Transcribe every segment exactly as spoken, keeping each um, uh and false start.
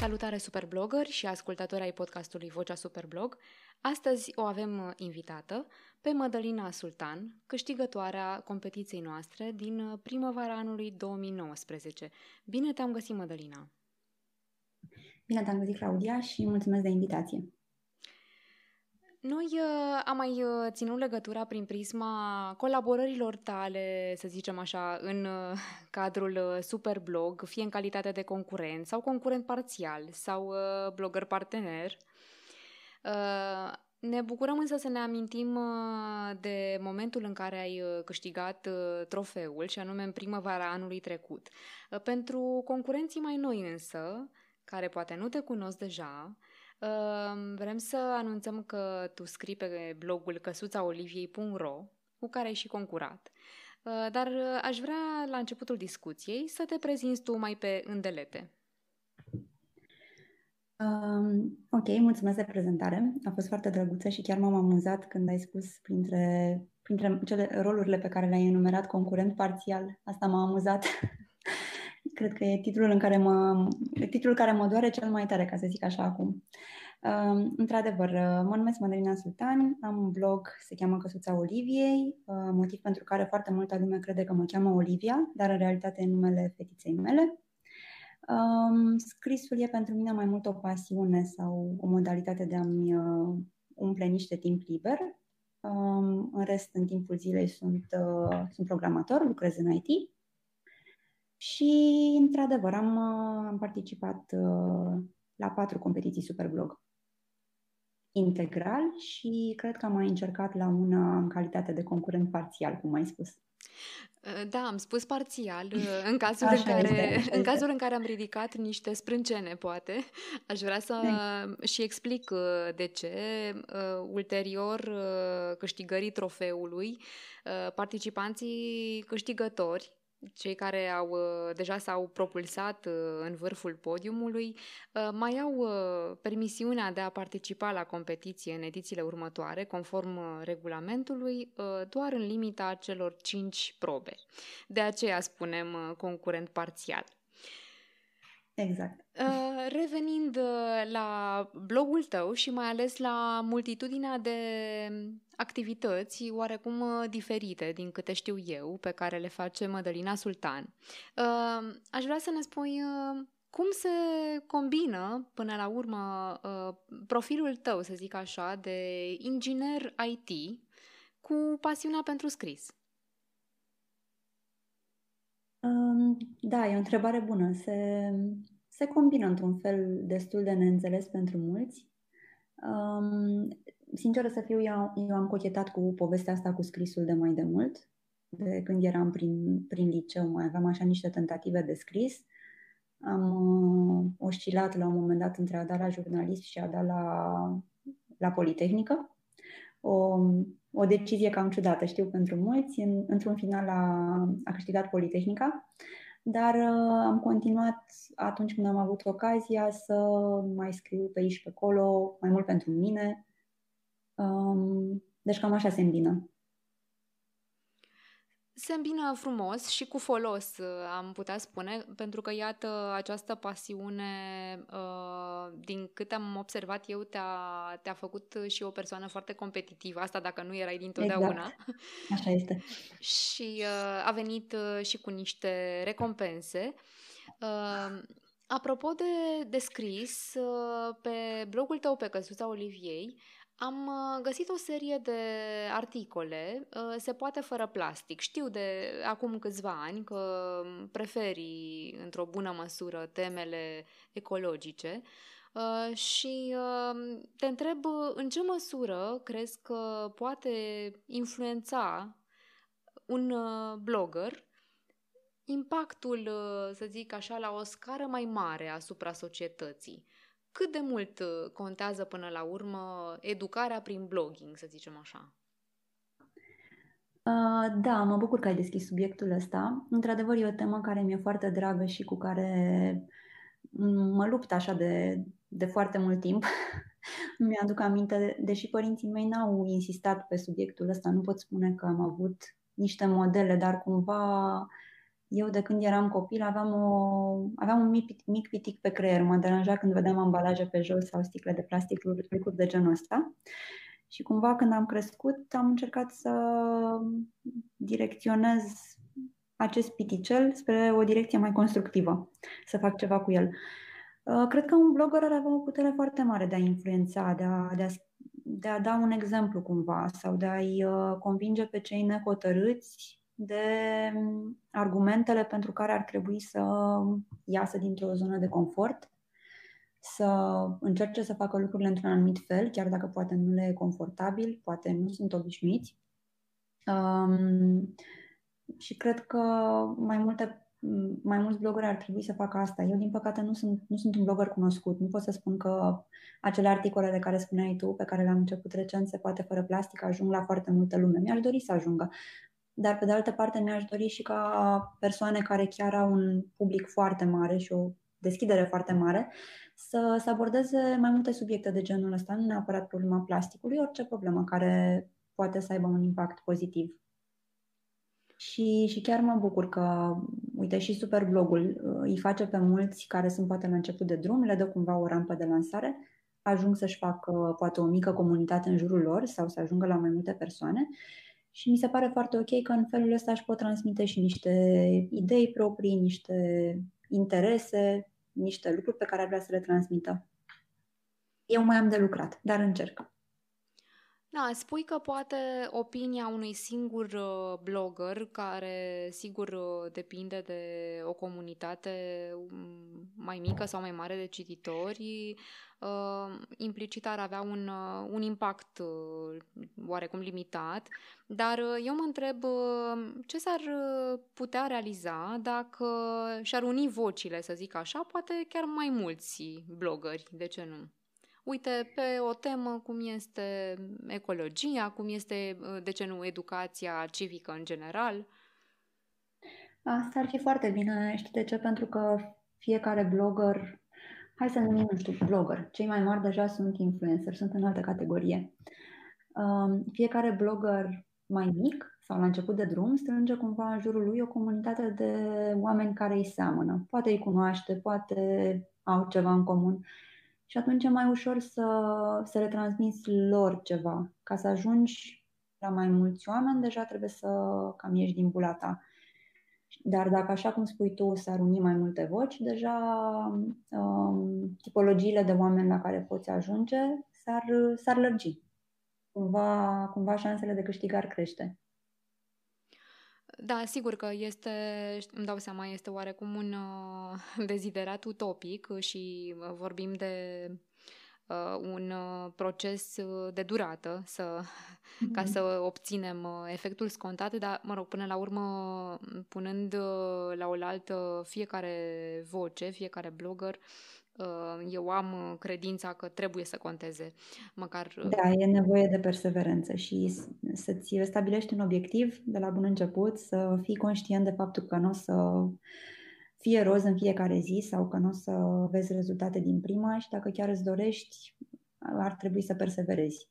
Salutare superblogări și ascultători ai podcastului Vocea Superblog. Astăzi o avem invitată pe Mădălina Sultan, câștigătoarea competiției noastre din primăvara anului două mii nouăsprezece. Bine te-am găsit, Mădălina! Bine te-am găsit, Claudia, și mulțumesc de invitație. Noi uh, am mai uh, ținut legătura prin prisma colaborărilor tale, să zicem așa, în uh, cadrul uh, Superblog, fie în calitate de concurent sau concurent parțial sau uh, blogger partener. Uh, ne bucurăm însă să ne amintim uh, de momentul în care ai uh, câștigat uh, trofeul, și anume în primăvara anului trecut. Uh, pentru concurenții mai noi însă, care poate nu te cunosc deja, vrem să anunțăm că tu scrii pe blogul căsuța oliviei punct ro, cu care ai și concurat. Dar aș vrea, la începutul discuției, să te prezinți tu mai pe îndelete. Um, ok, mulțumesc de prezentare. A fost foarte drăguță și chiar m-am amuzat când ai spus printre, printre cele rolurile pe care le-ai enumerat concurent parțial. Asta m-a amuzat. Cred că e titlul în care mă, titlul care mă doare cel mai tare, ca să zic așa acum. Uh, într-adevăr, mă numesc Mădălina Sultan, am un blog, se cheamă Căsuța Oliviei, uh, motiv pentru care foarte multă lume crede că mă cheamă Olivia, dar în realitate e numele fetiței mele. Um, scrisul e pentru mine mai mult o pasiune sau o modalitate de a-mi uh, umple niște timp liber. Um, în rest, în timpul zilei sunt, uh, sunt programator, lucrez în I T. Și, într-adevăr, am, am participat uh, la patru competiții Superblog integral și cred că am mai încercat la una în calitate de concurent parțial, cum ai spus. Da, am spus parțial, în cazul, așa în care, este, în cazul în care am ridicat niște sprâncene, poate. Aș vrea să e. și explic de ce. Ulterior câștigării trofeului, participanții câștigători, cei care au, deja s-au propulsat în vârful podiumului, mai au permisiunea de a participa la competiție în edițiile următoare, conform regulamentului, doar în limita celor cinci probe. De aceea spunem concurent parțial. Exact. Revenind la blogul tău și mai ales la multitudinea de activități oarecum diferite, din câte știu eu, pe care le face Mădălina Sultan, aș vrea să ne spui cum se combină până la urmă profilul tău, să zic așa, de inginer I T cu pasiunea pentru scris. Da, e o întrebare bună. Se, se combină într-un fel destul de neînțeles pentru mulți. Um, sinceră să fiu, eu, eu am cochetat cu povestea asta cu scrisul de mai de mult. De când eram prin, prin liceu, mai aveam așa niște tentative de scris. Am uh, oscilat la un moment dat între a da la jurnalism și a da la, la Politehnică. O, o decizie cam ciudată, știu, pentru mulți. În, într-un final a, a câștigat Politehnica, dar uh, am continuat atunci când am avut ocazia să mai scriu pe aici și pe acolo, mai mult pentru mine. Um, deci cam așa se îmbină. Se îmbină frumos și cu folos, am putea spune, pentru că, iată, această pasiune, din câte am observat eu, te-a, te-a făcut și o persoană foarte competitivă, asta dacă nu erai dintotdeauna. Exact. Așa este. Și a venit și cu niște recompense. Apropo de, de scris, pe blogul tău, pe Căsuța Oliviei, am găsit o serie de articole, Se poate fără plastic. Știu de acum câțiva ani că preferi într-o bună măsură temele ecologice și te întreb în ce măsură crezi că poate influența un blogger impactul, să zic așa, la o scară mai mare asupra societății. Cât de mult contează până la urmă educarea prin blogging, să zicem așa? Uh, da, mă bucur că ai deschis subiectul ăsta. Într-adevăr, e o temă care mi-e foarte dragă și cu care mă lupt așa de, de foarte mult timp. Mi-aduc aminte, deși părinții mei n-au insistat pe subiectul ăsta, nu pot spune că am avut niște modele, dar cumva eu de când eram copil aveam, o, aveam un mic, mic pitic pe creier. Mă deranja când vedeam ambalaje pe jos sau sticle de plastic, lucruri de genul ăsta. Și cumva când am crescut am încercat să direcționez acest piticel spre o direcție mai constructivă, să fac ceva cu el. Cred că un blogger ar avea o putere foarte mare de a influența, de a, de a, de a da un exemplu cumva sau de a-i convinge pe cei nehotărâți de argumentele pentru care ar trebui să iasă dintr-o zonă de confort, să încerce să facă lucrurile într-un anumit fel, chiar dacă poate nu le e confortabil, poate nu sunt obișnuiți. Um, și cred că mai multe mai mulți blogări ar trebui să facă asta. Eu, din păcate, nu sunt, nu sunt un blogger cunoscut. Nu pot să spun că acele articole de care spuneai tu, pe care le-am început recent, Se poate fără plastic, ajung la foarte multă lume. Mi-aș dori să ajungă. Dar, pe de altă parte, mi-aș dori și ca persoane care chiar au un public foarte mare și o deschidere foarte mare să, să abordeze mai multe subiecte de genul ăsta, nu neapărat problema plasticului, orice problemă care poate să aibă un impact pozitiv. Și, și chiar mă bucur că, uite, și Superblogul îi face pe mulți care sunt poate la început de drum, le dă cumva o rampă de lansare, ajung să-și facă poate o mică comunitate în jurul lor sau să ajungă la mai multe persoane și mi se pare foarte ok că în felul ăsta își pot transmite și niște idei proprii, niște interese, niște lucruri pe care ar vrea să le transmită. Eu mai am de lucrat, dar încerc. Da, spui că poate opinia unui singur uh, blogger, care sigur uh, depinde de o comunitate um, mai mică sau mai mare de cititori, uh, implicit ar avea un, uh, un impact uh, oarecum limitat, dar uh, eu mă întreb uh, ce s-ar uh, putea realiza dacă și-ar uni vocile, să zic așa, poate chiar mai mulți bloggeri, de ce nu? Uite, pe o temă cum este ecologia, cum este, de ce nu, educația civică în general. Asta ar fi foarte bine, știi de ce? Pentru că fiecare blogger, hai să numim, nu știu, blogger, cei mai mari deja sunt influencer, sunt în altă categorie. Fiecare blogger mai mic sau la început de drum strânge cumva în jurul lui o comunitate de oameni care îi seamănă. Poate îi cunoaște, poate au ceva în comun. Și atunci e mai ușor să, să le transmiți lor ceva. Ca să ajungi la mai mulți oameni, deja trebuie să cam ieși din bula ta. Dar dacă, așa cum spui tu, s-ar uni mai multe voci, deja um, tipologiile de oameni la care poți ajunge s-ar, s-ar lărgi. Cumva, cumva șansele de câștig ar crește. Da, sigur că este, îmi dau seama, este oarecum un uh, deziderat utopic și uh, vorbim de uh, un uh, proces de durată să, mm-hmm. ca să obținem uh, efectul scontat, dar, mă rog, până la urmă, punând uh, la oaltă fiecare voce, fiecare blogger, uh, eu am credința că trebuie să conteze. Măcar... Uh... Da, e nevoie de perseverență și să-ți stabilești un obiectiv de la bun început, să fii conștient de faptul că nu o să fie roz în fiecare zi sau că nu o să vezi rezultate din prima și dacă chiar îți dorești, ar trebui să perseverezi.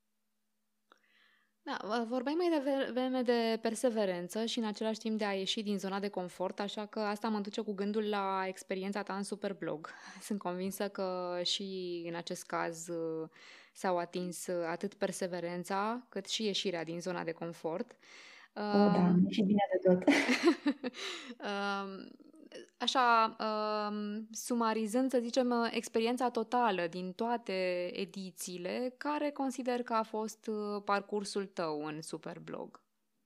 Da, vorbeai mai devreme de perseverență și în același timp de a ieși din zona de confort, așa că asta mă duce cu gândul la experiența ta în Superblog. Sunt convinsă că și în acest caz s-au atins atât perseverența cât și ieșirea din zona de confort. O, da, și bine de tot. Așa, sumarizând, să zicem, experiența totală din toate edițiile, care consider că a fost parcursul tău în Superblog?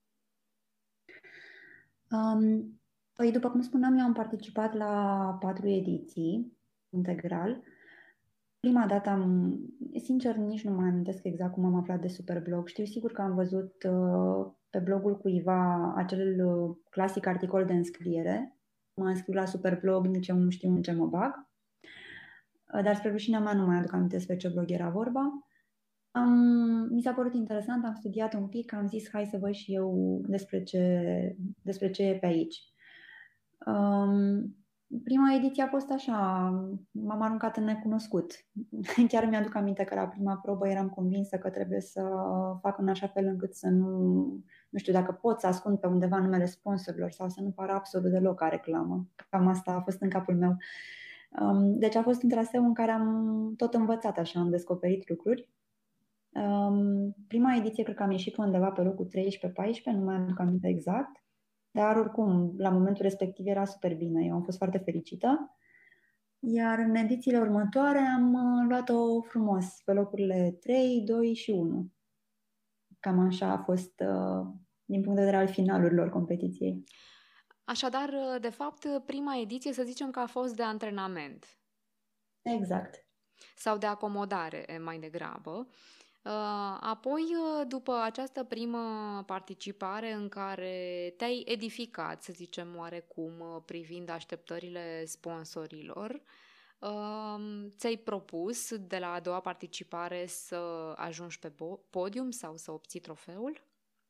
Um, păi, după cum spuneam, eu am participat la patru ediții integral. Prima dată am, sincer, nici nu mai amintesc exact cum am aflat de Superblog. Știu sigur că am văzut uh, pe blogul cuiva acel uh, clasic articol de înscriere. Mă înscriu la Superblog, nici eu nu știu în ce mă bag. Uh, dar spre rușinea mea nu mai aduc aminte despre ce blog era vorba. Am, mi s-a părut interesant, am studiat un pic, am zis hai să văd și eu despre ce, despre ce e pe aici. Um, Prima ediție a fost așa, m-am aruncat în necunoscut. Chiar mi-aduc aminte că la prima probă eram convinsă că trebuie să fac în așa fel încât să nu, nu știu, dacă pot să ascund pe undeva numele sponsorilor sau să nu pară absolut deloc ca reclamă. Cam asta a fost în capul meu. Um, deci a fost un traseu în care am tot învățat așa, am descoperit lucruri. Um, prima ediție cred că am ieșit undeva pe locul treisprezece paisprezece, nu mai aduc aminte exact, dar oricum, la momentul respectiv era super bine, eu am fost foarte fericită. Iar în edițiile următoare am uh, luat-o frumos pe locurile trei, doi și unu. Cam așa a fost uh, din punct de vedere al finalurilor competiției. Așadar, de fapt, prima ediție să zicem că a fost de antrenament. Exact. Sau de acomodare, mai degrabă. Apoi, după această primă participare în care te-ai edificat, să zicem oarecum, privind așteptările sponsorilor, ți-ai propus de la a doua participare să ajungi pe podium sau să obții trofeul?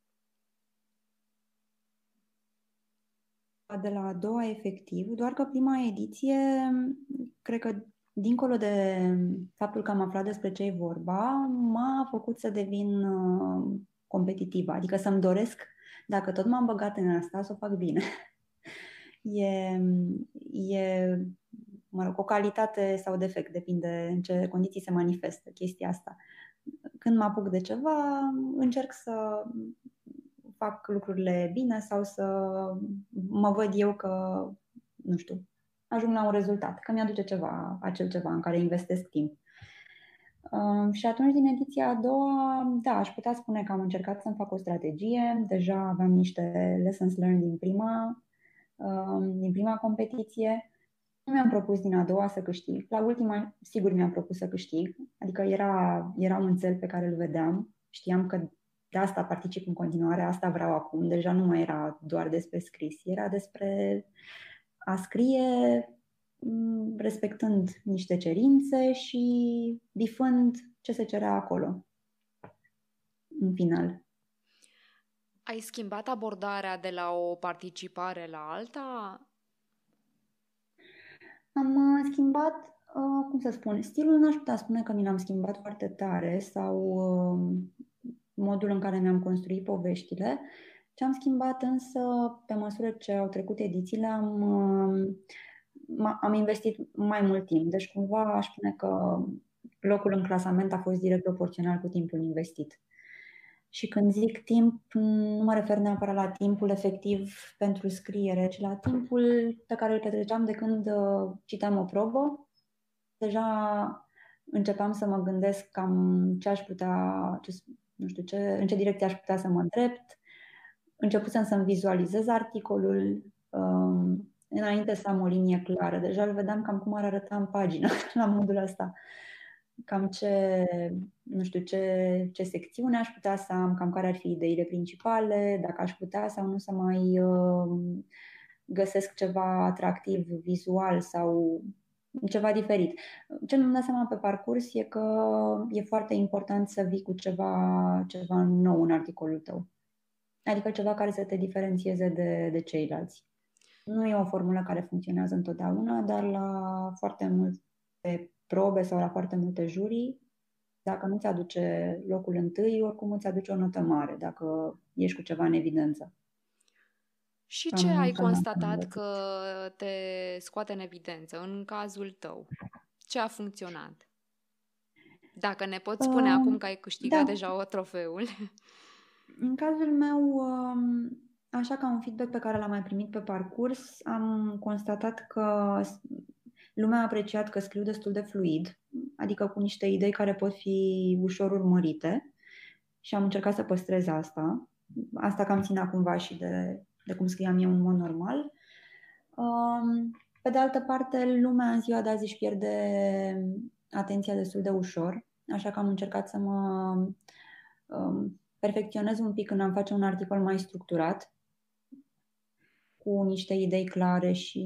De la a doua, efectiv, doar că prima ediție, cred că dincolo de faptul că am aflat despre ce e vorba, m-a făcut să devin uh, competitivă, adică să-mi doresc, dacă tot m-am băgat în asta, să o fac bine. e, e, mă rog, o calitate sau defect, depinde în ce condiții se manifestă chestia asta. Când mă apuc de ceva, încerc să fac lucrurile bine sau să mă văd eu că, nu știu, ajung la un rezultat, că mi-aduce ceva, acel ceva în care investesc timp. Uh, și atunci, din ediția a doua, da, aș putea spune că am încercat să-mi fac o strategie. Deja aveam niște lessons learned din prima, uh, din prima competiție. Nu mi-am propus din a doua să câștig. La ultima, sigur mi-am propus să câștig. Adică era, era un cel pe care îl vedeam. Știam că de asta particip în continuare, asta vreau acum. Deja nu mai era doar despre scris, era despre a scrie respectând niște cerințe și bifând ce se cerea acolo, în final. Ai schimbat abordarea de la o participare la alta? Am schimbat, cum să spun, stilul n-aș putea spune că mi l-am schimbat foarte tare sau modul în care mi-am construit poveștile. Ce am schimbat însă, pe măsură ce au trecut edițiile, am, am investit mai mult timp. Deci cumva aș spune că locul în clasament a fost direct proporțional cu timpul investit. Și când zic timp, nu mă refer neapărat la timpul efectiv pentru scriere, ci la timpul pe care îl petreceam de când citeam o probă. Deja începeam să mă gândesc cam ce aș putea, ce, nu știu, ce, în ce direcție aș putea să mă îndrept. Începusem să-mi vizualizez articolul um, înainte să am o linie clară. Deja îl vedeam cam cum ar arăta în pagină la modul ăsta. Cam ce, nu știu, ce, ce secțiune aș putea să am, cam care ar fi ideile principale, dacă aș putea sau nu să mai uh, găsesc ceva atractiv vizual sau ceva diferit. Ce mi-am dat seama pe parcurs e că e foarte important să vii cu ceva, ceva nou în articolul tău. Adică ceva care să te diferențieze de, de ceilalți. Nu e o formulă care funcționează întotdeauna, dar la foarte multe probe sau la foarte multe jurii, dacă nu ți aduce locul întâi, oricum îți aduce o notă mare, dacă ești cu ceva în evidență. Și ce ai constatat că te scoate în evidență în cazul tău? Ce a funcționat? Dacă ne poți spune uh, acum că ai câștigat da. deja o trofeul. În cazul meu, așa ca un feedback pe care l-am mai primit pe parcurs, am constatat că lumea a apreciat că scriu destul de fluid, adică cu niște idei care pot fi ușor urmărite și am încercat să păstrez asta. Asta cam ținea cumva și de, de cum scriam eu în mod normal. Pe de altă parte, lumea în ziua de azi își pierde atenția destul de ușor, așa că am încercat să mă perfecționez un pic când am face un articol mai structurat, cu niște idei clare și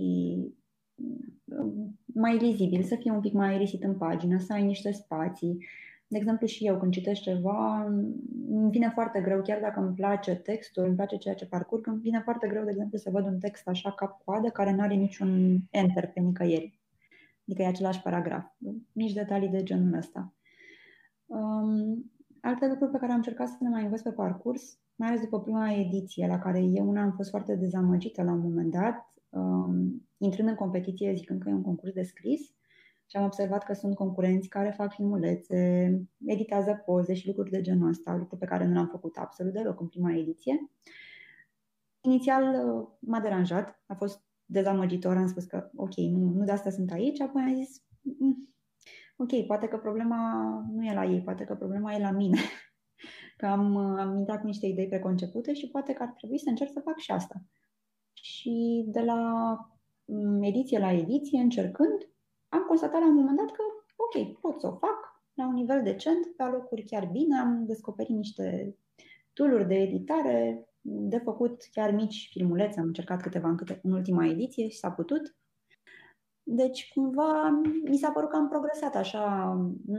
mai lizibil, să fie un pic mai risit în pagină, să ai niște spații. De exemplu, și eu când citesc ceva, îmi vine foarte greu, chiar dacă îmi place textul, îmi place ceea ce parcurg, îmi vine foarte greu, de exemplu, să văd un text așa cap-coadă care nu are niciun enter pe nicăieri. Adică e același paragraf. Nici detalii de genul ăsta. Um, Alte lucruri pe care am încercat să le mai învăț pe parcurs, mai ales după prima ediție, la care eu una am fost foarte dezamăgită la un moment dat, um, intrând în competiție zicând că e un concurs de scris și am observat că sunt concurenți care fac filmulețe, editează poze și lucruri de genul ăsta, lucruri pe care nu le-am făcut absolut deloc în prima ediție. Inițial m-a deranjat, a fost dezamăgitor, am spus că ok, nu, nu de asta sunt aici, apoi am zis ok, poate că problema nu e la ei, poate că problema e la mine. Că am, am intrat cu niște idei preconcepute și poate că ar trebui să încerc să fac și asta. Și de la ediție la ediție, încercând, am constatat la un moment dat că ok, pot să o fac la un nivel decent, pe alocuri chiar bine, am descoperit niște tool-uri de editare, de făcut chiar mici filmulețe, am încercat câteva în, câte, în ultima ediție și s-a putut. Deci, cumva, mi s-a părut că am progresat așa,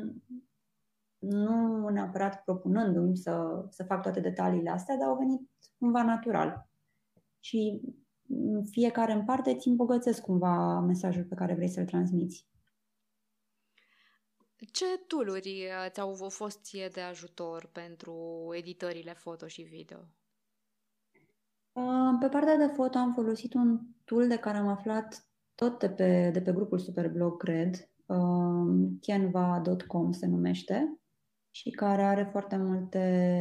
nu neapărat propunându-mi să, să fac toate detaliile astea, dar au venit cumva natural. Și fiecare în parte îți îmbogățesc cumva mesajul pe care vrei să-l transmiți. Ce tool-uri ți-au fost ție de ajutor pentru editările foto și video? Pe partea de foto am folosit un tool de care am aflat tot de pe, de pe grupul Superblog, cred, canva punct com se numește, și care are foarte multe,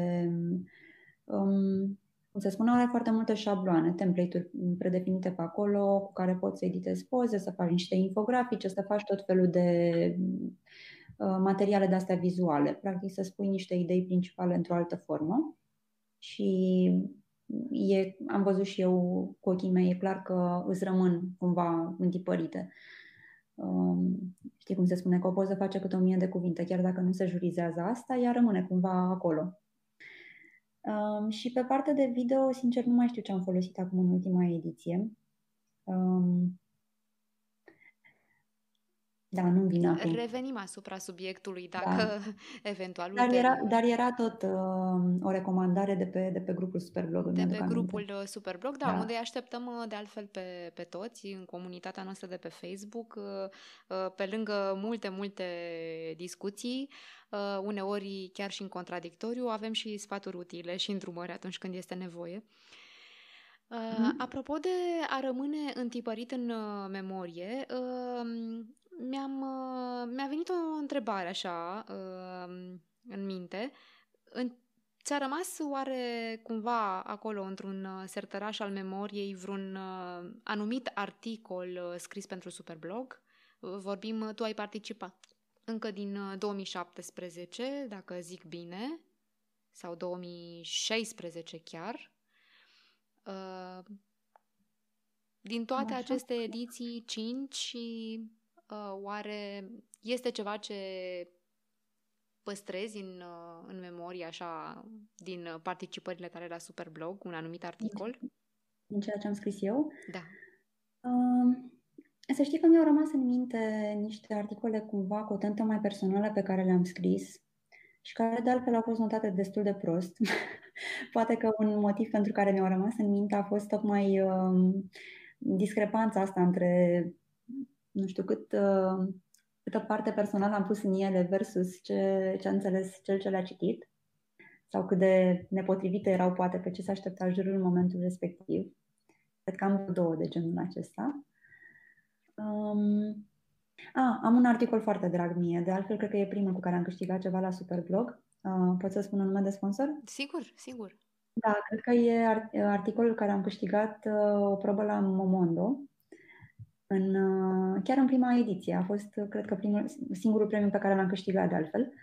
um, cum se spune, are foarte multe șabloane, template-uri predefinite pe acolo, cu care poți să editezi poze, să faci niște infografice, să faci tot felul de uh, materiale de-astea vizuale. Practic să spui niște idei principale într-o altă formă. Și e, am văzut și eu cu ochii mei, e clar că îți rămân cumva întipărite. Um, știi cum se spune, că o poză face câte o mie de cuvinte, chiar dacă nu se jurizează asta, ea rămâne cumva acolo. Um, și pe partea de video, sincer, nu mai știu ce am folosit acum în ultima ediție. Um, Da, nu vine acum. Revenim asupra subiectului, dacă da. eventual dar era, dar era tot uh, o recomandare de pe, de pe grupul Superblog. De pe grupul aminte. Superblog, da, da, unde îi așteptăm de altfel pe, pe toți în comunitatea noastră de pe Facebook, pe lângă multe, multe discuții, uneori chiar și în contradictoriu, avem și sfaturi utile și îndrumări atunci când este nevoie. Mm-hmm. Apropo de a rămâne întipărit în memorie, mi-am, mi-a venit o întrebare așa în minte. Ți-a rămas oare cumva acolo, într-un sertăraș al memoriei, vreun anumit articol scris pentru Superblog? Vorbim, tu ai participat încă din două mii șaptesprezece, dacă zic bine, sau două mii șaisprezece chiar. Din toate Așa. aceste ediții, cinci, oare este ceva ce păstrezi în, în memorie, așa, din participările tale la Superblog, un anumit articol? Din ceea ce am scris eu? Da. Uh, să știi că mi-au rămas în minte niște articole cumva cu o tentă mai personală pe care le-am scris și care de altfel au fost notate destul de prost. Poate că un motiv pentru care mi-au rămas în minte a fost tocmai uh, discrepanța asta între, nu știu cât... Uh, câtă parte personală am pus în ele versus ce, ce a înțeles cel ce le-a citit sau cât de nepotrivite erau poate pe ce se aștepta jurul în momentul respectiv. Cred că am două de genul acesta. Um, a, am un articol foarte drag mie, de altfel cred că e primul cu care am câștigat ceva la Superblog. Uh, pot să spun un nume de sponsor? Sigur, sigur. Da, cred că e articolul care am câștigat uh, o probă la Momondo. În, chiar în prima ediție. A fost, cred că, primul, singurul premiu pe care l-am câștigat de altfel.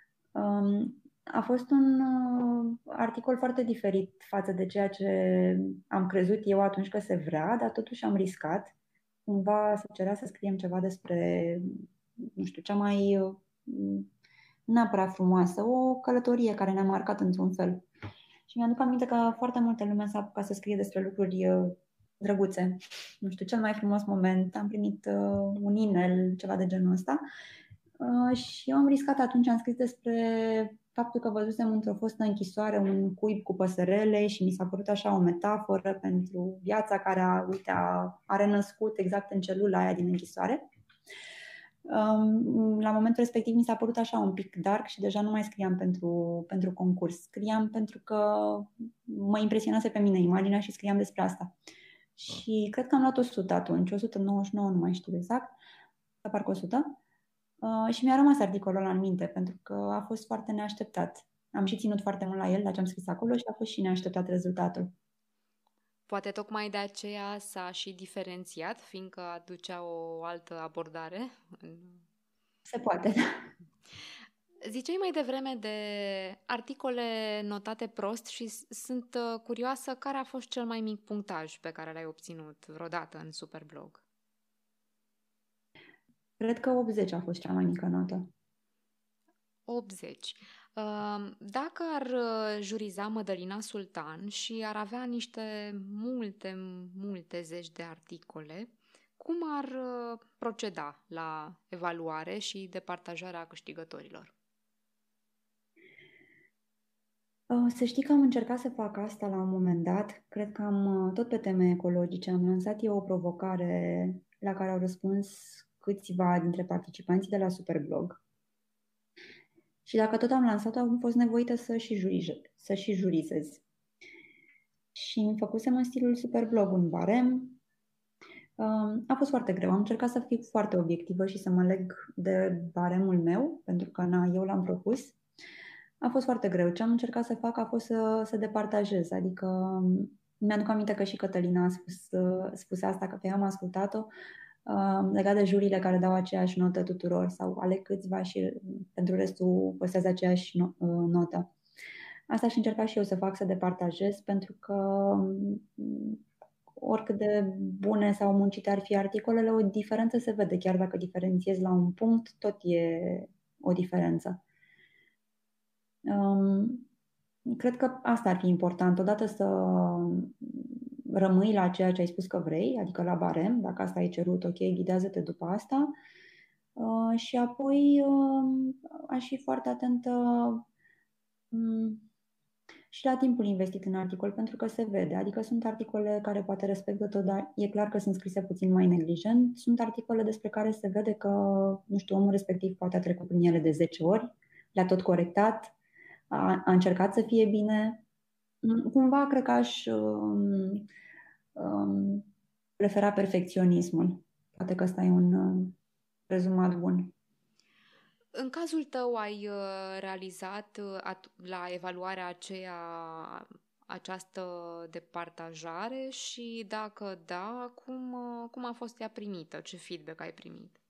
A fost un articol foarte diferit față de ceea ce am crezut eu atunci că se vrea, dar totuși am riscat. Cumva se cerea să scriem ceva despre, nu știu, cea mai neapărat frumoasă, o călătorie care ne-a marcat într-un fel. Și mi-aduc aminte că foarte multe lume s-a apucat să scrie despre lucruri drăguțe. Nu știu, cel mai frumos moment. Am primit uh, un e-mail, ceva de genul ăsta. Uh, și eu am riscat atunci, am scris despre faptul că văzusem într-o fostă închisoare un cuib cu păsărele și mi s-a părut așa o metaforă pentru viața care a, uite, a, a renăscut exact în celula aia din închisoare. Um, la momentul respectiv mi s-a părut așa un pic dark și deja nu mai scriam pentru, pentru concurs. Scriam pentru că mă impresionase pe mine imaginea și scriam despre asta. Și cred că am luat o sută atunci, o sută nouăzeci și nouă, nu mai știu exact, parcă o sută. Uh, și mi-a rămas articolul ăla în minte, pentru că a fost foarte neașteptat. Am și ținut foarte mult la el, la ce am scris acolo, și a fost și neașteptat rezultatul. Poate tocmai de aceea s-a și diferențiat, fiindcă aducea o altă abordare. Se poate, da. Ziceai mai devreme de articole notate prost și sunt curioasă care a fost cel mai mic punctaj pe care l-ai obținut vreodată în Superblog. Cred că optzeci a fost cea mai mică notă. optzeci. Dacă ar juriza Mădălina Sultan și ar avea niște multe, multe zeci de articole, cum ar proceda la evaluare și departajarea câștigătorilor? Să știi că am încercat să fac asta la un moment dat. Cred că am, tot pe teme ecologice, am lansat eu o provocare la care au răspuns câțiva dintre participanții de la Superblog. Și dacă tot am lansat-o, am fost nevoită să și, jurize, să și jurizez. Și îmi făcusem în stilul Superblog un barem. A fost foarte greu. Am încercat să fiu foarte obiectivă și să mă leg de baremul meu, pentru că na, eu l-am propus. A fost foarte greu. Ce am încercat să fac a fost să, să departajez. Adică mi-aduc aminte că și Cătălina a spus, spus asta, că pe ea am ascultat-o, legat de jurile care dau aceeași notă tuturor sau ale câțiva și pentru restul păstrează aceeași notă. Asta aș încerca și eu să fac, să departajez, pentru că oricât de bune sau muncite ar fi articolele, o diferență se vede. Chiar dacă diferențiezi la un punct, tot e o diferență. Um, cred că asta ar fi important. Odată să rămâi la ceea ce ai spus că vrei, adică la barem, dacă asta ai cerut, ok, ghidează-te după asta. Uh, și apoi uh, aș fi foarte atentă um, și la timpul investit în articol, pentru că se vede. Adică sunt articole care poate respectă tot, dar e clar că sunt scrise puțin mai neglijent. Sunt articole despre care se vede că, nu știu, omul respectiv poate a trecut prin ele de zece ori, le-a tot corectat, a, a încercat să fie bine. Cumva cred că aș um, um, prefera perfecționismul. Poate că ăsta e un um, rezumat bun. În cazul tău ai realizat la evaluarea aceea această departajare și dacă da, cum, cum a fost ea primită? Ce feedback ai primit?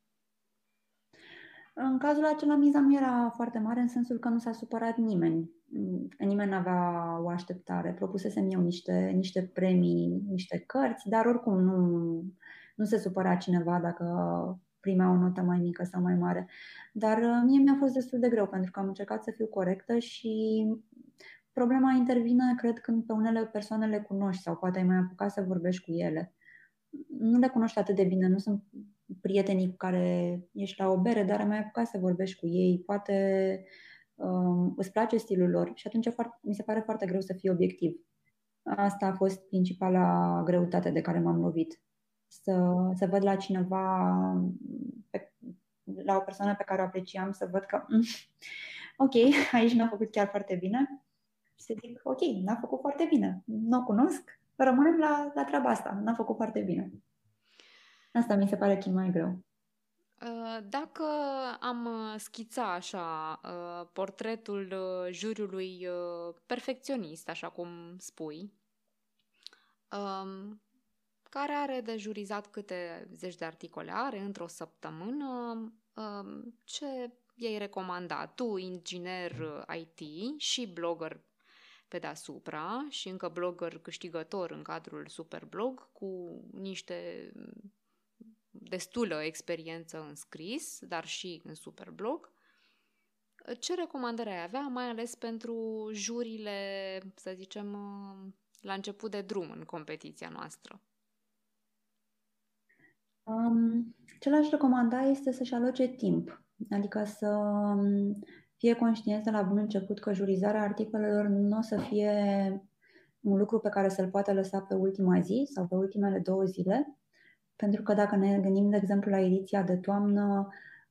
În cazul acela miza nu era foarte mare, în sensul că nu s-a supărat nimeni. Nimeni n-avea o așteptare. Propusesem eu niște, niște premii, niște cărți, dar oricum nu, nu se supăra cineva dacă primea o notă mai mică sau mai mare. Dar mie mi-a fost destul de greu, pentru că am încercat să fiu corectă și problema intervine, cred, când pe unele persoane le cunoști sau poate ai mai apucat să vorbești cu ele. Nu le cunoști atât de bine, nu sunt prietenii cu care ești la o bere, dar ai mai apucat să vorbești cu ei, poate um, îți place stilul lor și atunci foarte, mi se pare foarte greu să fii obiectiv. Asta a fost principala greutate de care m-am lovit. Să, să văd la cineva, pe, la o persoană pe care o apreciam, să văd că mm, ok, aici n-a făcut chiar foarte bine și să zic ok, n-a făcut foarte bine, nu o cunosc, rămânem la, la treaba asta, n-a făcut foarte bine. Asta mi se pare cel mai greu. Dacă am schița așa portretul juriului perfecționist, așa cum spui, care are de jurizat câte zeci de articole are într-o săptămână, ce i-ai recomanda? Tu, inginer I T și blogger pe deasupra și încă blogger câștigător în cadrul Superblog cu niște destulă experiență în scris, dar și în Superblog. Ce recomandări ai avea, mai ales pentru jurile, să zicem, la început de drum în competiția noastră? Um, ce l-aș recomanda este să-și aloce timp, adică să fie conștient de la bun început că jurizarea articolelor nu o să fie un lucru pe care să-l poată lăsa pe ultima zi sau pe ultimele două zile, pentru că dacă ne gândim, de exemplu, la ediția de toamnă,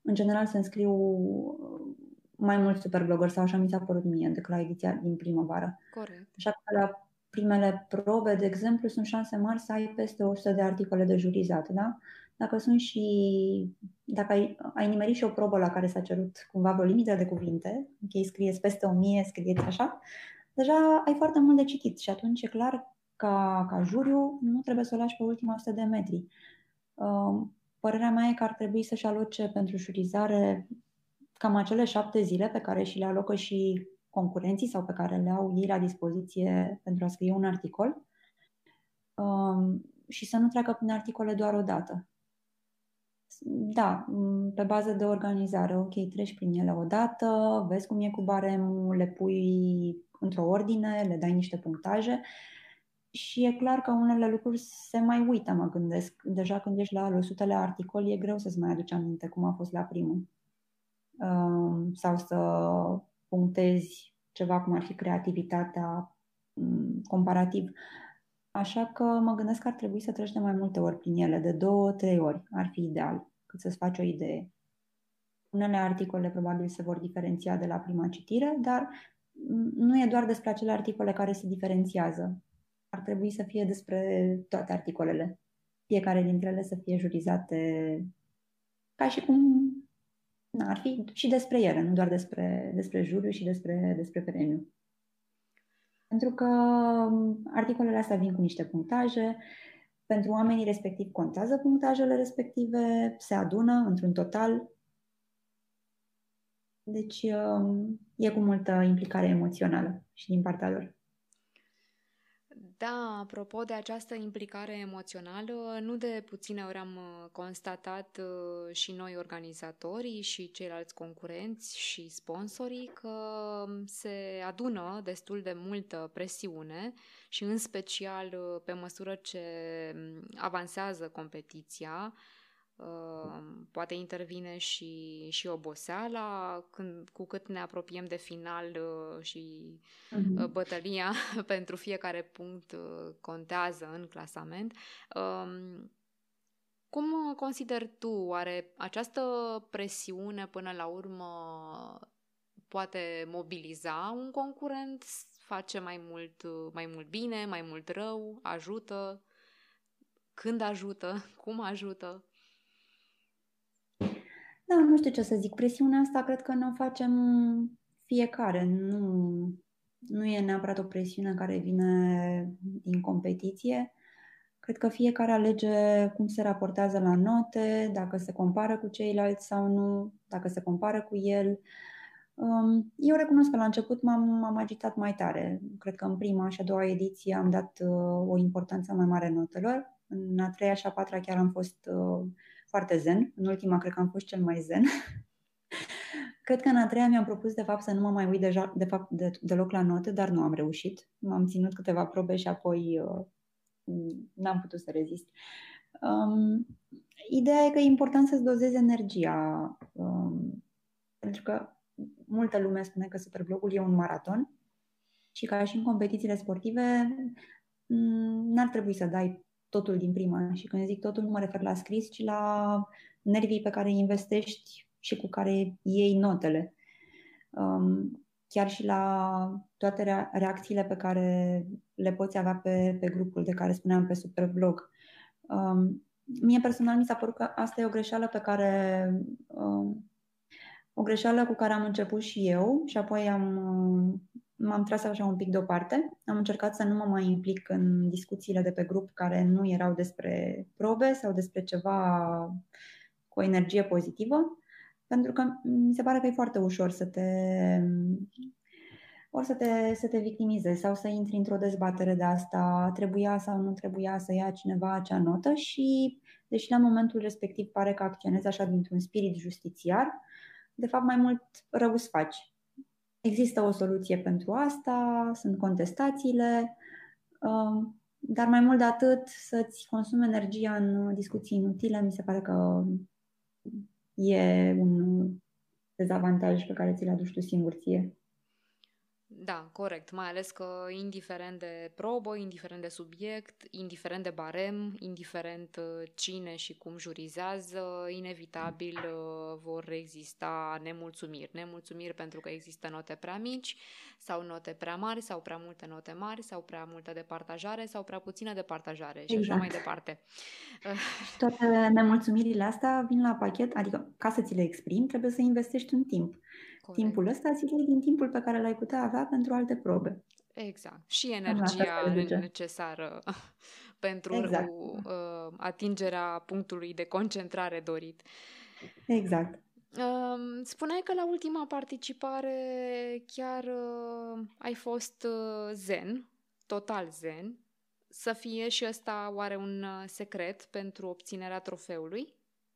în general se înscriu mai mulți superblogări, sau așa mi s-a părut mie, decât la ediția din primăvară. Corect. Așa că la primele probe, de exemplu, sunt șanse mari să ai peste o sută de articole de jurizat, da? Dacă sunt și, dacă ai, ai nimerit și o probă la care s-a cerut cumva vreo limită de cuvinte, ok, scrieți peste o mie, scrieți așa, deja ai foarte mult de citit și atunci e clar ca, ca juriu nu trebuie să o lași pe ultima o sută de metri. Uh, părerea mea e că ar trebui să-și aloce pentru jurizare cam acele șapte zile pe care și le alocă și concurenții sau pe care le au ei la dispoziție pentru a scrie un articol, um, și să nu treacă prin articole doar o dată. Da, pe bază de organizare, ok, treci prin ele o dată, vezi cum e cu baremul, le pui într-o ordine, le dai niște punctaje și e clar că unele lucruri se mai uită, mă gândesc. Deja când ești la al o sutelea articol, e greu să-ți mai aduci aminte cum a fost la primul. Um, sau să punctezi ceva cum ar fi creativitatea um, comparativ. Așa că mă gândesc că ar trebui să treci de mai multe ori prin ele, de două, trei ori ar fi ideal, cât să-ți faci o idee. Unele articole probabil se vor diferenția de la prima citire, dar nu e doar despre acele articole care se diferențiază. Ar trebui să fie despre toate articolele. Fiecare dintre ele să fie jurizate ca și cum ar fi și despre ele, nu doar despre, despre juriu și despre, despre premiu. Pentru că articolele astea vin cu niște punctaje, pentru oamenii respectiv contează punctajele respective, se adună într-un total. Deci e cu multă implicare emoțională și din partea lor. Da, apropo de această implicare emoțională, nu de puține ori am constatat și noi organizatorii și ceilalți concurenți și sponsorii că se adună destul de multă presiune și în special pe măsură ce avansează competiția, poate intervine și, și oboseala când, cu cât ne apropiem de final și uh-huh. bătălia pentru fiecare punct contează în clasament. Cum consideri tu, oare această presiune până la urmă poate mobiliza un concurent, face mai mult, mai mult bine, mai mult rău, ajută? Când ajută? Cum ajută? Da, nu știu ce să zic. Presiunea asta cred că ne o facem fiecare. Nu, nu e neapărat o presiune care vine din competiție. Cred că fiecare alege cum se raportează la note, dacă se compară cu ceilalți sau nu, dacă se compară cu el. Eu recunosc că la început m-am, m-am agitat mai tare. Cred că în prima și a doua ediție am dat o importanță mai mare notelor. În a treia și a patra chiar am fost foarte zen. În ultima cred că am fost cel mai zen. Cred că în a treia mi-am propus de fapt să nu mă mai uit deja, de fapt de, deloc la note, dar nu am reușit. M-am ținut câteva probe și apoi uh, n-am putut să rezist. Um, ideea e că e important să-ți dozezi energia. Um, pentru că multă lume spune că Superblogul e un maraton și ca și în competițiile sportive n-ar trebui să dai totul din prima. Și când zic totul, nu mă refer la scris, ci la nervii pe care îi investești și cu care iei notele. Um, chiar și la toate reacțiile pe care le poți avea pe, pe grupul de care spuneam pe Superblog. Um, mie personal mi s-a părut că asta e o greșeală pe care um, o greșeală cu care am început și eu și apoi am, m-am tras așa un pic deoparte. Am încercat să nu mă mai implic în discuțiile de pe grup care nu erau despre probe sau despre ceva cu o energie pozitivă, pentru că mi se pare că e foarte ușor să te ori să te, să te victimizezi sau să intri într-o dezbatere de asta, trebuia sau nu trebuia să ia cineva acea notă și, deși la momentul respectiv pare că acționezi așa dintr-un spirit justițiar, de fapt mai mult rău îți faci. Există o soluție pentru asta, sunt contestațiile, dar mai mult de atât să-ți consumi energia în discuții inutile, mi se pare că e un dezavantaj pe care ți-l aduci tu singur ție. Da, corect. Mai ales că indiferent de probă, indiferent de subiect, indiferent de barem, indiferent uh, cine și cum jurizează, inevitabil uh, vor exista nemulțumiri. Nemulțumiri pentru că există note prea mici sau note prea mari sau prea multe note mari sau prea multă departajare sau prea puțină departajare și așa mai Exact. departe. Și toate nemulțumirile astea vin la pachet, adică ca să ți le exprimi, trebuie să investești un timp. Corect. Timpul ăsta ți-l iei din timpul pe care l-ai putea avea pentru alte probe. Exact. Și Cam la asta energia se duce. necesară pentru Exact. uh, atingerea punctului de concentrare dorit. Exact. Uh, spuneai că la ultima participare chiar uh, ai fost uh, zen, total zen. Să fie și ăsta oare un uh, secret pentru obținerea trofeului?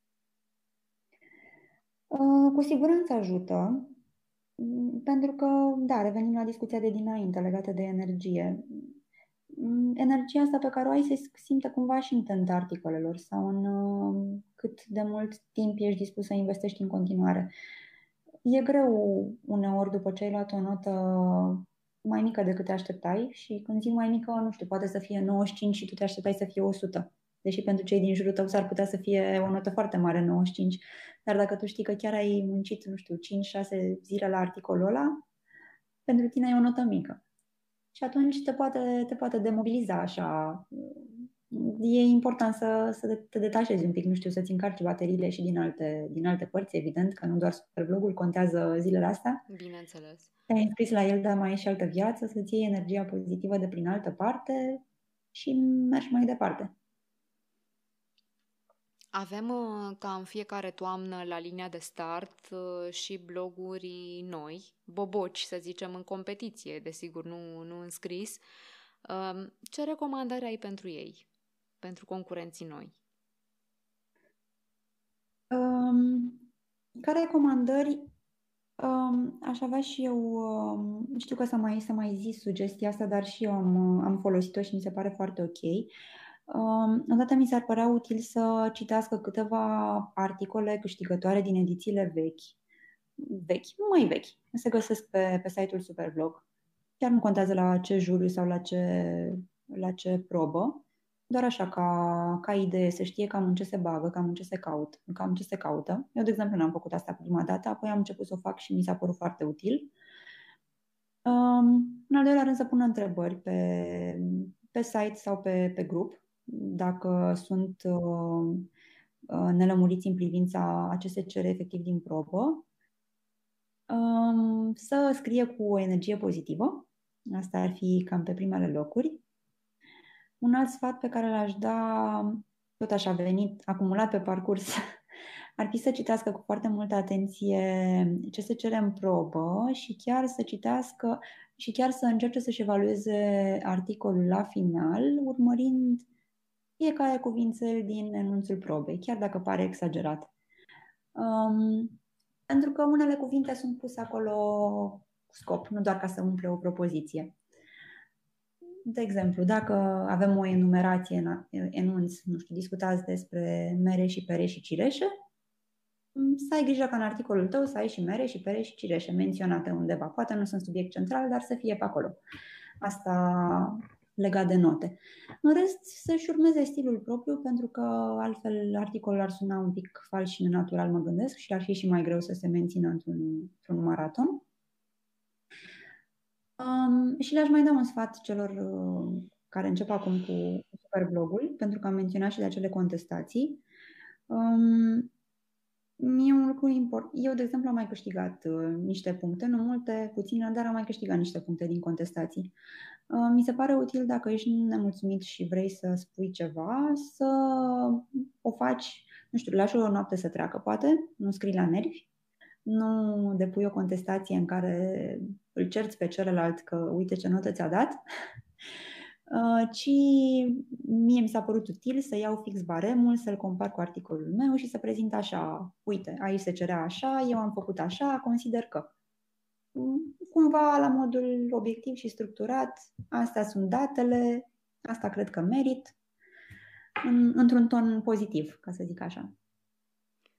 Uh, cu siguranță ajută, mm, pentru că, da, revenim la discuția de dinainte legată de energie. Mm, Energia asta pe care o ai se simte cumva și în tenta articolelor sau în uh, cât de mult timp ești dispus să investești în continuare. E greu uneori după ce ai luat o notă mai mică decât te așteptai și când zic mai mică, nu știu, poate să fie nouăzeci și cinci și tu te așteptai să fie o sută. Deși pentru cei din jurul tău s-ar putea să fie o notă foarte mare, nouăzeci și cinci. Dar dacă tu știi că chiar ai muncit, nu știu, cinci șase zile la articolul ăla, pentru tine e o notă mică. Și atunci te poate, te poate demobiliza așa. E important să, să te detașezi un pic, nu știu, să-ți încarci bateriile și din alte, din alte părți, evident, că nu doar Superblogul contează zilele astea. Bineînțeles. Te-ai înscris la el, dar mai e și altă viață, să-ți iei energia pozitivă de prin altă parte și mergi mai departe. Avem uh, ca în fiecare toamnă la linia de start uh, și bloguri noi, boboci, să zicem, în competiție, desigur, nu, nu înscris. Uh, ce recomandări ai pentru ei, pentru concurenții noi? Um, ca recomandări, um, aș avea și eu, um, știu că s-a mai, s-a mai zis sugestia asta, dar și eu am, am folosit-o și mi se pare foarte ok. Um, odată mi s-ar părea util să citească câteva articole câștigătoare din edițiile vechi, vechi, nu mai vechi, se găsesc pe, pe site-ul Superblog. Chiar nu contează la ce juriu sau la ce, la ce probă, doar așa ca, ca idee, să știe cam în ce se bagă, cam în ce se caut, cam în ce se caută. Eu, de exemplu, n-am făcut asta prima dată, apoi am început să o fac și mi s-a părut foarte util. Um, în al doilea rând, să pună întrebări pe, pe site sau pe, pe grup, dacă sunt uh, nelămuriți în privința a ce se cere efectiv din probă. Um, să scrie cu o energie pozitivă. Asta ar fi cam pe primele locuri. Un alt sfat pe care l-aș da, tot așa venit, acumulat pe parcurs, ar fi să citească cu foarte multă atenție ce se cere în probă și chiar să citească și chiar să încerce să-și evalueze articolul la final, urmărind fiecare cuvințel din enunțul probei, chiar dacă pare exagerat. Um, pentru că unele cuvinte sunt puse acolo cu scop, nu doar ca să umple o propoziție. De exemplu, dacă avem o enumerație în enunț, nu știu, discutați despre mere și pere și cireșe, să ai grijă ca în articolul tău să ai și mere și pere și cireșe menționate undeva. Poate nu sunt subiect central, dar să fie pe acolo. Asta legat de note. În rest, să-și urmeze stilul propriu, pentru că altfel articolul ar suna un pic fals și nenatural, mă gândesc, și ar fi și mai greu să se mențină într-un, într-un maraton. Um, și le-aș mai da un sfat celor uh, care încep acum cu Superblogul, pentru că am menționat și de acele contestații. Um, e un lucru important. Eu, de exemplu, am mai câștigat uh, niște puncte, nu multe, puține, dar am mai câștigat niște puncte din contestații. Uh, mi se pare util, dacă ești nemulțumit și vrei să spui ceva, să o faci, nu știu, lași o noapte să treacă, poate, nu scrii la nervi, nu depui o contestație în care îl cerți pe celălalt că uite ce notă ți-a dat, ci mie mi s-a părut util să iau fix baremul, să-l compar cu articolul meu și să prezint așa, uite, aici se cerea așa, eu am făcut așa, consider că. Cumva la modul obiectiv și structurat, astea sunt datele, asta cred că merit, în, într-un ton pozitiv, ca să zic așa.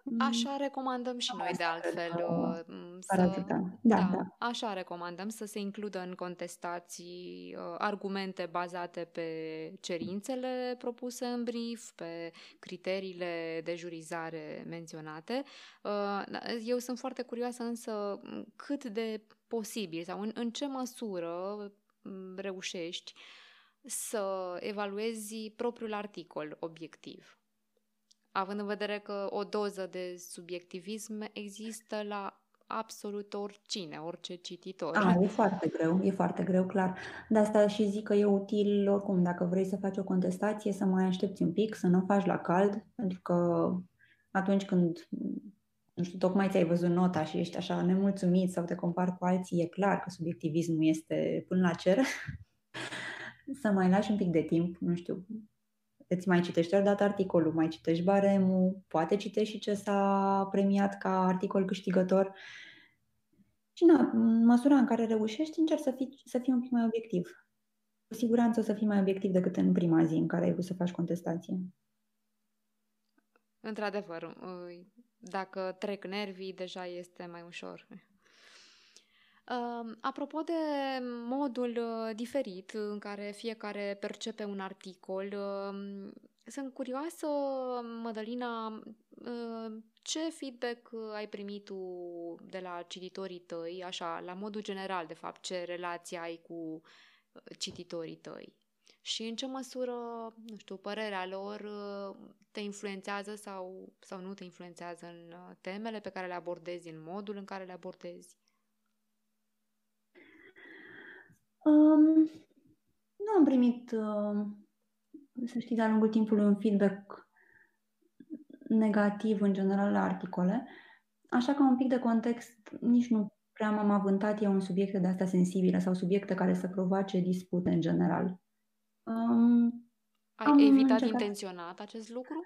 Așa recomandăm și noi de Asta cred altfel că uh, ar să... ajuta. Da, Da, da. așa recomandăm să se includă în contestații uh, argumente bazate pe cerințele propuse în brief, pe criteriile de jurizare menționate. Uh, eu sunt foarte curioasă însă cât de posibil sau în, în ce măsură mm, reușești să evaluezi propriul articol obiectiv, având în vedere că o doză de subiectivism există la absolut oricine, orice cititor. A, e foarte greu, e foarte greu, clar. De asta și zic că e util, oricum, dacă vrei să faci o contestație, să mai aștepți un pic, să nu o faci la cald, pentru că atunci când, nu știu, tocmai ți-ai văzut nota și ești așa nemulțumit sau te compari cu alții, e clar că subiectivismul este până la cer. Să mai lași un pic de timp, nu știu, îți mai citești odată articolul, mai citești baremul, poate citești și ce s-a premiat ca articol câștigător. Și na, în măsura în care reușești, încerci să fii, să fii un pic mai obiectiv. Cu siguranță o să fii mai obiectiv decât în prima zi în care ai vrut să faci contestație. Într-adevăr, dacă trec nervii, deja este mai ușor. Apropo de modul diferit în care fiecare percepe un articol, sunt curioasă, Mădălina, ce feedback ai primit tu de la cititorii tăi, așa, la modul general, de fapt, ce relație ai cu cititorii tăi? Și în ce măsură, nu știu, părerea lor te influențează sau, sau nu te influențează în temele pe care le abordezi, în modul în care le abordezi? Um, nu am primit, uh, să știi, de-a lungul timpului un feedback negativ în general la articole, așa că un pic de context, nici nu prea m-am avântat eu în subiecte de astea sensibile sau subiecte care să provoace dispute în general. Um, Ai am evitat încercat... intenționat acest lucru?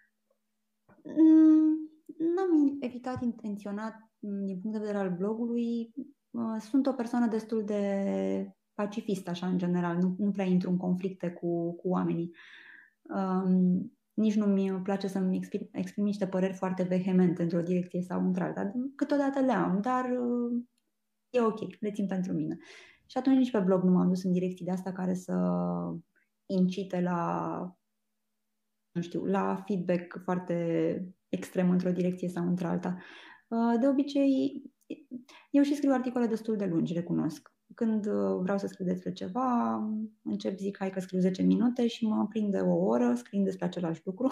N-am evitat intenționat din punct de vedere al blogului. Sunt o persoană destul de pacifistă, așa, în general. Nu, nu prea intru în conflicte cu, cu oamenii. Um, nici nu mi place să-mi exprim, exprim niște păreri foarte vehemente într-o direcție sau într-alta. Câteodată le am, dar uh, e ok, le țin pentru mine. Și atunci nici pe blog nu m-am dus în direcții de asta care să incite la, nu știu, la feedback foarte extrem într-o direcție sau într-alta. De obicei, eu și scriu articole destul de lungi, recunosc. Când vreau să scriu despre ceva, încep, zic, hai că scriu zece minute și mă prinde o oră scriind despre același lucru.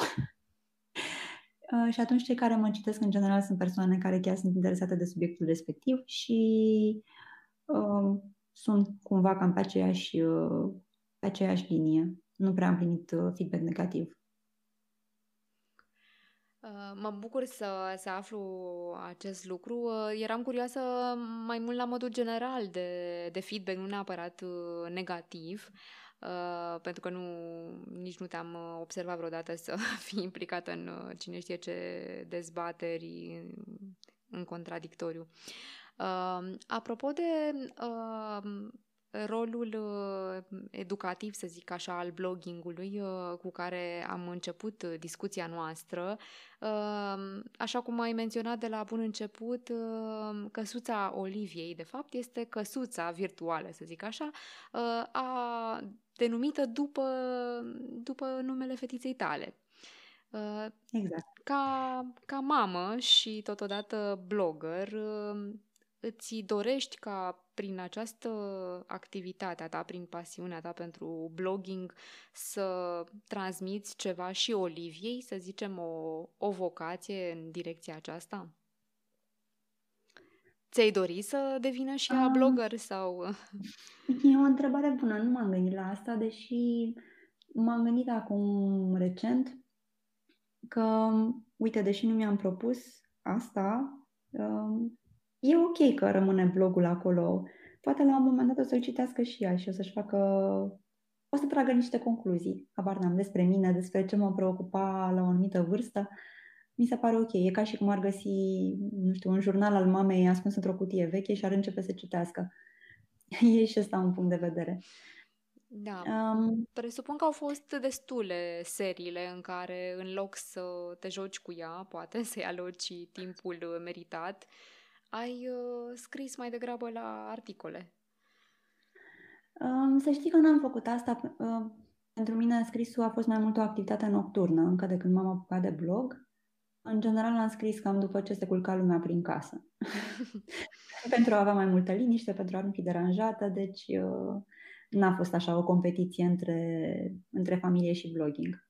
Și atunci cei care mă citesc în general sunt persoane care chiar sunt interesate de subiectul respectiv și uh, sunt cumva cam pe aceeași, uh, pe aceeași linie. Nu prea am primit uh, feedback negativ. Mă bucur să, să aflu acest lucru. Eram curioasă mai mult la modul general de, de feedback, nu neapărat negativ, pentru că nu, nici nu te-am observat vreodată să fii implicată în cine știe ce dezbateri în contradictoriu. Apropo de rolul uh, educativ, să zic așa, al bloggingului uh, cu care am început discuția noastră. Uh, așa cum ai menționat de la bun început, uh, căsuța Oliviei, de fapt, este căsuța virtuală, să zic așa, uh, a denumită după, după numele fetiței tale. Uh, exact. Ca, ca mamă și totodată blogger, uh, îți dorești ca prin această activitate a ta, prin pasiunea ta pentru blogging, să transmiți ceva și Oliviei, să zicem o, o vocație în direcția aceasta? Ți-ai dori să devină și ea blogger sau... E o întrebare bună, nu m-am gândit la asta, deși m-am gândit acum recent că, uite, deși nu mi-am propus asta, e ok că rămâne blogul acolo. Poate la un moment dat o să-l citească și ea și o să-și facă... O să tragă niște concluzii, habar n-am, despre mine, despre ce mă preocupa la o anumită vârstă. Mi se pare ok. E ca și cum ar găsi, nu știu, un jurnal al mamei ascuns într-o cutie veche și ar începe să citească. E și ăsta un punct de vedere. Da, Um, presupun că au fost destule seriile în care, în loc să te joci cu ea, poate să-i aloci timpul meritat, ai uh, scris mai degrabă la articole. um, să știi că n-am făcut asta. Uh, pentru mine scrisul a fost mai mult o activitate nocturnă, încă de când m-am apucat de blog. În general am scris cam după ce se culca lumea prin casă. Pentru a avea mai multă liniște, pentru a nu fi deranjată, deci uh, n-a fost așa o competiție între, între familie și blogging.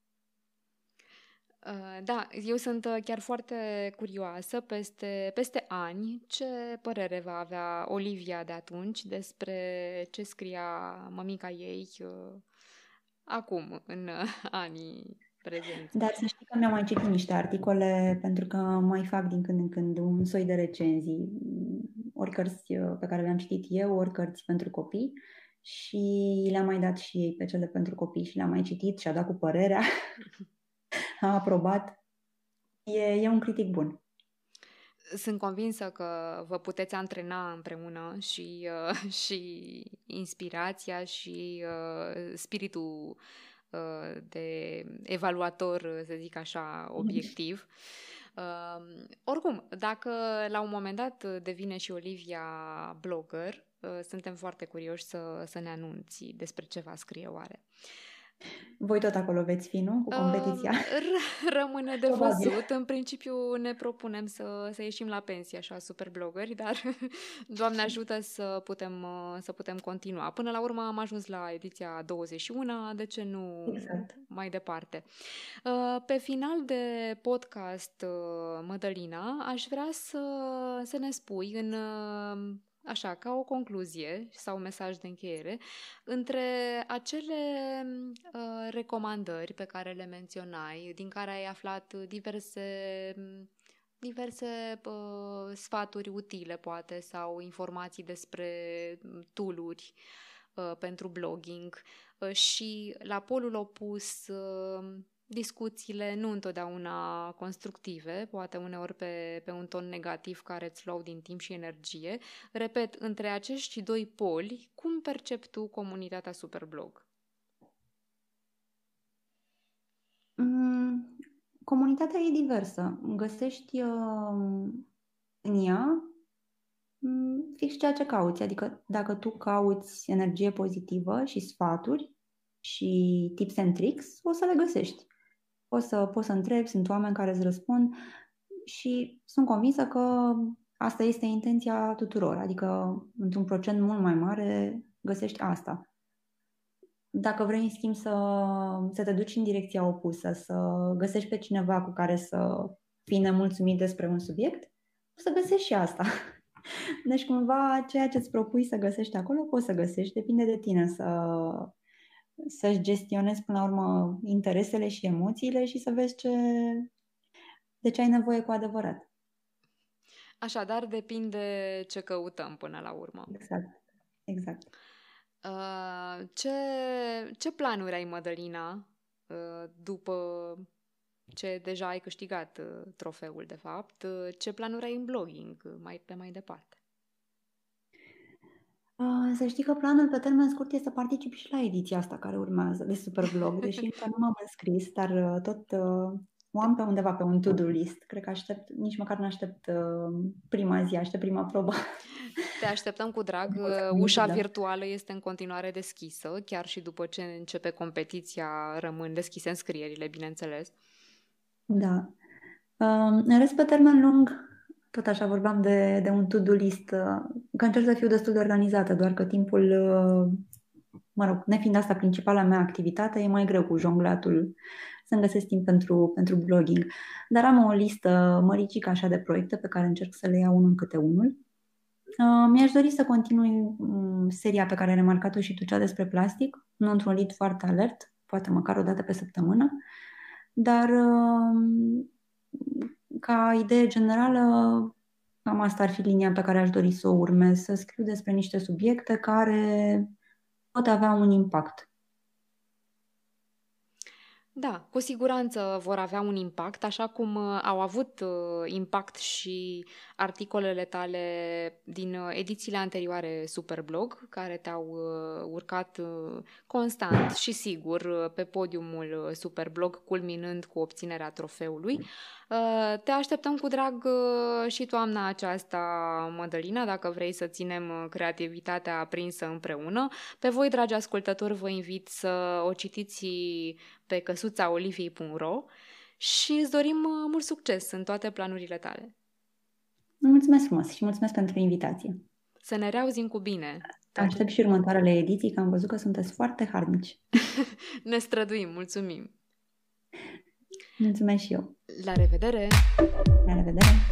Uh, Da, eu sunt uh, chiar foarte curioasă peste, peste ani ce părere va avea Olivia de atunci despre ce scria mămica ei uh, acum, în uh, anii prezenți. Dar să știi că mi-am mai citit niște articole pentru că mai fac din când în când un soi de recenzii, ori cărți uh, pe care le-am citit eu, ori cărți pentru copii și le-am mai dat și ei pe cele pentru copii și le-am mai citit și a dat cu părerea, a aprobat. E, e un critic bun. Sunt convinsă că vă puteți antrena împreună și, uh, și inspirația și uh, spiritul uh, de evaluator, să zic așa, obiectiv. Uh, oricum, dacă la un moment dat devine și Olivia blogger, uh, suntem foarte curioși să, să ne anunți despre ce va scrie oare. Voi tot acolo veți fi, nu? Cu competiția. R- rămâne de Probabil. văzut. În principiu ne propunem să, să ieșim la pensie așa super blogări, dar Doamne ajută să putem, să putem continua. Până la urmă am ajuns la ediția douăzeci și unu, de ce nu Exact. mai departe? Pe final de podcast, Mădălina, aș vrea să, să ne spui în... Așa, ca o concluzie sau mesaj de încheiere, între acele uh, recomandări pe care le menționai, din care ai aflat diverse, diverse uh, sfaturi utile, poate, sau informații despre tool-uri uh, pentru blogging uh, și la polul opus uh, discuțiile nu întotdeauna constructive, poate uneori pe, pe un ton negativ care îți luau din timp și energie. Repet, între acești doi poli, cum percepi tu comunitatea Superblog? Mm, comunitatea e diversă. Găsești uh, în ea mm, fix ceea ce cauți. Adică dacă tu cauți energie pozitivă și sfaturi și tips and tricks, o să le găsești. Poți să, poți să întrebi, sunt oameni care îți răspund și sunt convinsă că asta este intenția tuturor. Adică într-un procent mult mai mare găsești asta. Dacă vrei, în schimb, să, să te duci în direcția opusă, să găsești pe cineva cu care să fii nemulțumit despre un subiect, o să găsești și asta. Deci, cumva, ceea ce îți propui să găsești acolo, poți să găsești. Depinde de tine să, să-și gestionezi, până la urmă, interesele și emoțiile și să vezi ce, de ce ai nevoie cu adevărat. Așadar, depinde ce căutăm până la urmă. Exact. Exact. Uh, ce, ce planuri ai, Mădălina, uh, după ce deja ai câștigat uh, trofeul, de fapt? Uh, ce planuri ai în blogging uh, mai, pe mai departe? Uh, să știi că planul pe termen scurt este să particip și la ediția asta care urmează de Superblog, deși încă nu m-am înscris, dar uh, tot uh, o am pe undeva pe un to-do list. Cred că aștept, nici măcar nu aștept uh, prima zi, aștept prima probă. Te așteptăm cu drag. Nu, Ușa da. virtuală este în continuare deschisă, chiar și după ce începe competiția, rămân deschise înscrierile, bineînțeles. Da. Uh, în rest, pe termen lung, tot așa vorbeam de, de un to-do list, uh, că încerc să fiu destul de organizată, doar că timpul, uh, mă rog, nefiind asta principala mea activitate, e mai greu cu jonglatul să-mi găsesc timp pentru, pentru blogging. Dar am o listă măricică așa de proiecte pe care încerc să le iau unul câte unul. Uh, mi-aș dori să continui um, seria pe care ai remarcat-o și tu, cea despre plastic, nu într-un ritm foarte alert, poate măcar o dată pe săptămână, dar uh, ca idee generală, cam asta ar fi linia pe care aș dori să o urmez, să scriu despre niște subiecte care pot avea un impact. Da, cu siguranță vor avea un impact, așa cum uh, au avut uh, impact și articolele tale din uh, edițiile anterioare Superblog, care te-au uh, urcat uh, constant și sigur uh, pe podiumul uh, Superblog, culminând cu obținerea trofeului. Uh, te așteptăm cu drag uh, și toamna aceasta, Mădălina, dacă vrei să ținem uh, creativitatea aprinsă împreună. Pe voi, dragi ascultători, vă invit să o citiți pe căsuța oliviei punct ro și îți dorim uh, mult succes în toate planurile tale. Mulțumesc frumos și mulțumesc pentru invitație. Să ne reauzim cu bine. Aștept și următoarele ediții, că am văzut că sunteți foarte harnici. Ne străduim, mulțumim. Mulțumesc și eu. La revedere! La revedere!